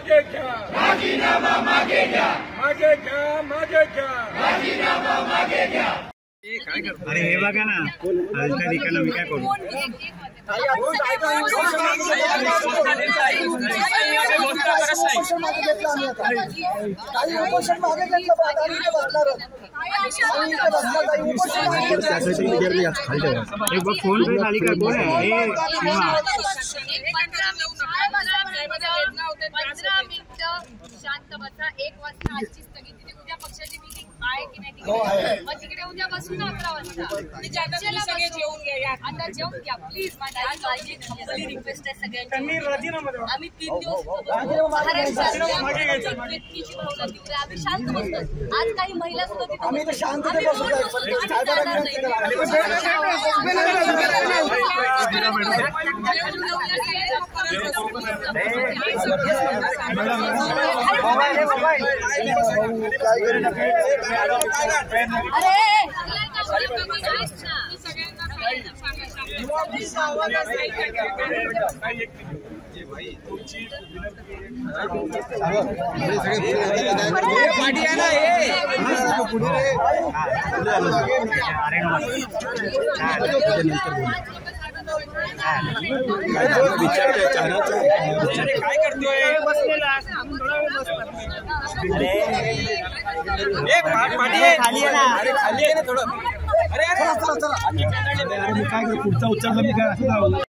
मागे घ्या, राजीनामा मागे घ्या, मागे घ्या, मागे घ्या, राजीनामा मागे घ्या। अरे हे बघा ना, हलका रिकाना मी काय करू? एक बघ फोन पे खाली कर, कोण आहे? 15 मिनिटं शांत बसा। 1 वाजता आजची स्थगिती, उद्या पक्षाची मीटिंग आहे की नाही? मग तिकडे उद्या बसून 11 वाजता सगळे जेवून घ्या, आता जेवून घ्या प्लीज। माझी खंबली रिक्वेस्ट आहे सगळ्यांची। आम्ही 3 दिवस महाराष्ट्रात आम्ही शांत बसतो। आज काही महिला सुद्धा तिथे शांत काय करतोय? खाली आहे ना, अरे खाली आहे ना थोडं। अरे मी काय करू? पुढचा उच्चार मी काय